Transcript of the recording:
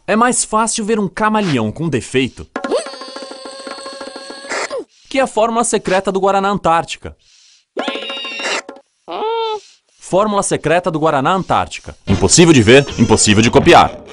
É mais fácil ver um camaleão com defeito que a fórmula secreta do Guaraná Antártica. Fórmula secreta do Guaraná Antártica. Impossível de ver, impossível de copiar.